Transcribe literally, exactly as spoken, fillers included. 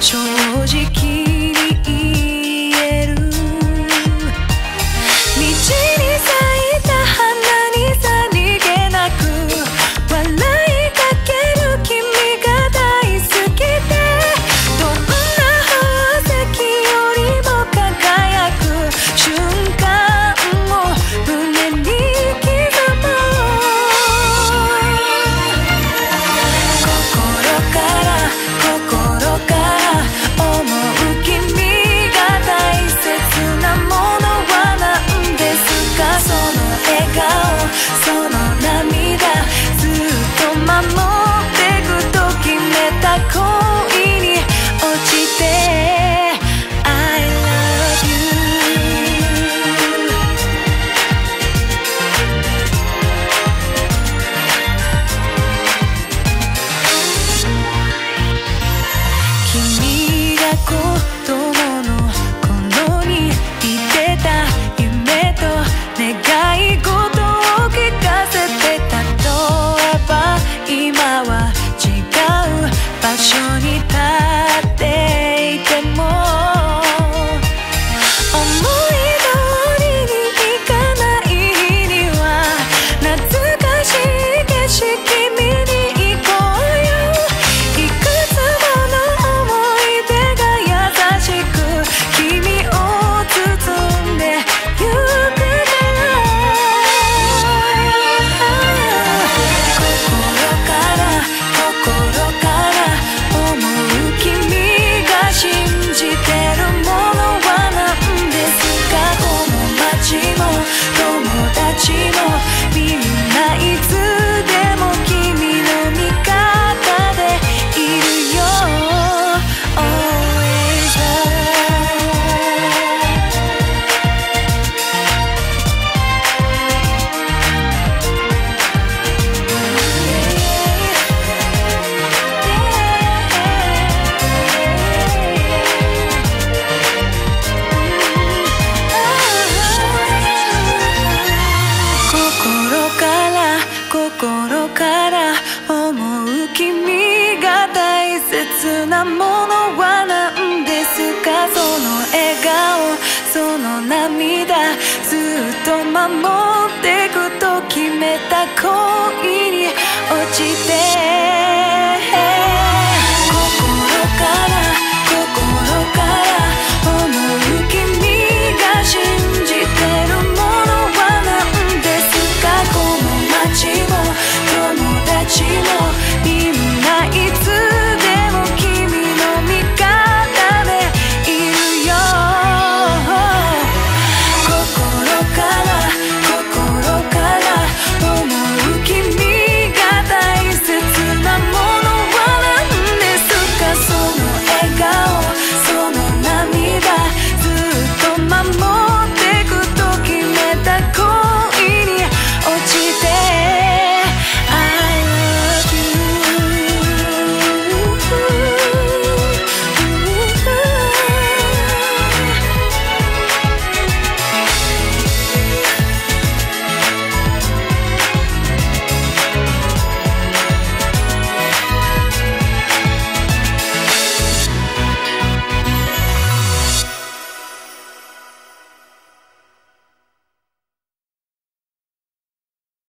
正直に言える。道に咲いた花にさりげなく笑いかける君が大好きで、どんな宝石よりも輝く瞬間を胸に刻む。心から心から思う君が大切なものは何ですか。その笑顔その涙ずっと守ってくと決めた恋に落ちて I love you。 君が子供の頃に言ってた夢と願い事を聞かせてた。例えば今は違う場所に立っていても思い通りにいかない日には懐かしい景色見に行こうよ。いくつもの思い出が優しく君を包んでゆくから心から心から思う君が信じてるものは何ですか。この街も友達もみんないつでも君の味方でいるよ Always love。 心から心から思う君が大切なものは何ですか。その笑顔その涙ずっと守